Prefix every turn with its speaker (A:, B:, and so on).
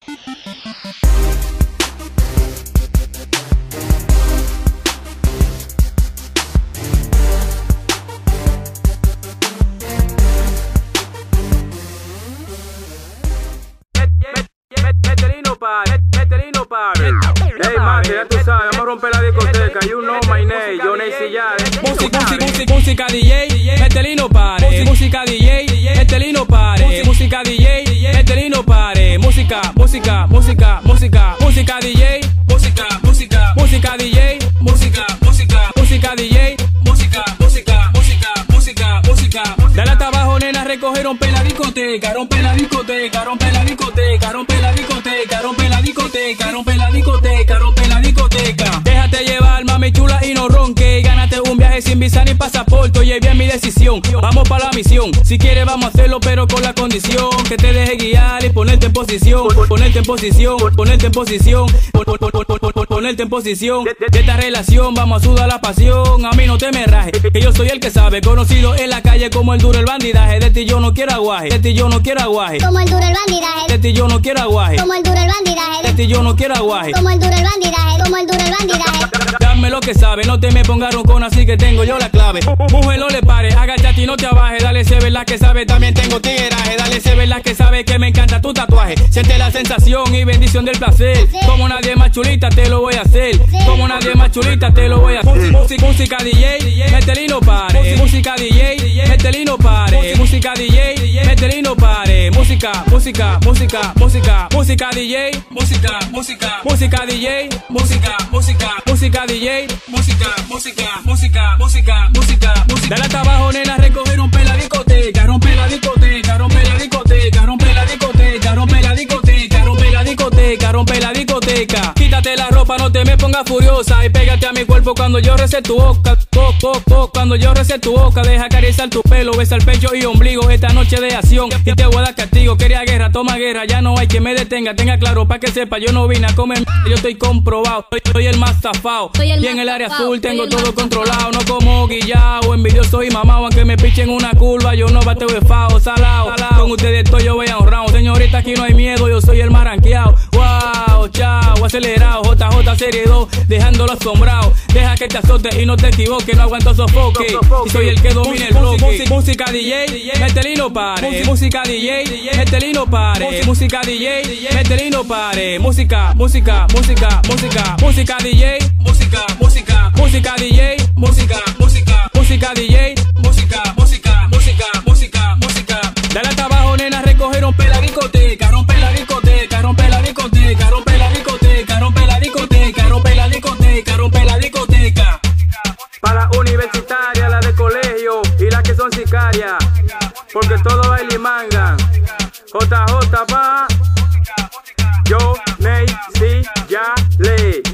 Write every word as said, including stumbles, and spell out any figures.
A: Hey man, ya tú sabes, vamos a romper la discoteca. You know my name, yo Nacy ya.
B: Música, música, música D J, métele y no pare. Música D J, métele y no pare. Música D J, métele y no pare. Música, música, música, música, música D J, música, música, música D J, música, música, música D J, música, música, música, música, música. Dale hasta abajo, nena, recoge, rompe la discoteca, rompe la discoteca, rompe la discoteca, rompe la discoteca, rompe la discoteca, rompe la discoteca, rompe la discoteca. Déjate llevar, mami chula, y no ronque. Gánate un viaje sin visa ni pasaporte. Oye, bien mi decisión, vamos para la misión. Si quieres vamos a hacerlo, pero con la condición que te deje guiar y ponerte en posición, ponerte en posición, ponerte en posición, ponerte en posición. De esta relación vamos a sudar la pasión. A mí no te me rajes, que yo soy el que sabe, conocido en la calle como el duro el bandidaje. De ti yo no quiero aguaje, de ti yo no quiero aguaje,
C: como el duro el bandidaje.
B: De ti yo no quiero aguaje,
C: como el duro el bandidaje.
B: De ti yo no quiero aguaje,
C: como el duro el bandidaje, como el duro el bandidaje.
B: Dame lo que sabe, no te me pongas roncón, así que tengo yo la clave. Mujer, no le pare, agáchate y no te abajes. Dale, se ve la que sabe, también tengo tigueraje. Dale, se ve la que sabe que me encanta tu tatuaje. Siente la sensación y bendición del placer. Como nadie más chulita te lo voy a hacer. Como nadie más chulita te lo voy a hacer. Música, música D J, métele y no pare. Música D J, métele y no pare. Música D J, métele y no pare. Música, música, música, música, música D J, música, música, música D J, música, música, música D J, música, música, música, música, música, música. Dale hasta abajo, nena, recoge, rompe la discoteca, rompe la discoteca, rompe la discoteca, rompe la discoteca, rompe la discoteca, rompe la discoteca, rompe la discoteca. Quítate la ropa, no te me pongas furiosa y pégate a mi cuerpo cuando yo recé tu boca, po, po, po, cuando yo recé tu boca. Deja acariciar tu pelo, besa el pecho y ombligo. Esta noche de acción y te voy a dar castigo. Quería guerra, toma guerra, ya no hay quien me detenga. Tenga claro pa' que sepa, yo no vine a comer, yo estoy comprobado. Soy, soy el más zafado y en el área azul tengo todo controlado. No como guillao, envidioso y mamado. Aunque me pichen una curva, yo no bateo de fao, salao. Con ustedes estoy yo voy a un round. Señorita, aquí no hay miedo, yo soy el más ranqueado. Wow, chao, acelerado, J J serie dos, dejándolo asombrado. Deja que te azote y no te equivoques, no aguanto sofoque. Y soy el que domina el bloque. Música D J, métele y no pare. Música D J, métele y no pare. Música D J, métele y no pare. Música, música, música, música, música D J, música, música, música D J, música, música, música D J, música, música, música, música, música. Dale hasta abajo, nena, recoge, rompe la discoteca, rompe la discoteca, rompe la discoteca, rompe la discoteca, rompe la discoteca, rompe la discoteca, rompe la discoteca.
A: Para universitarias, las de colegio y las que son sicarias, porque todo baila y manga. J J pa, yo Nacy ya le.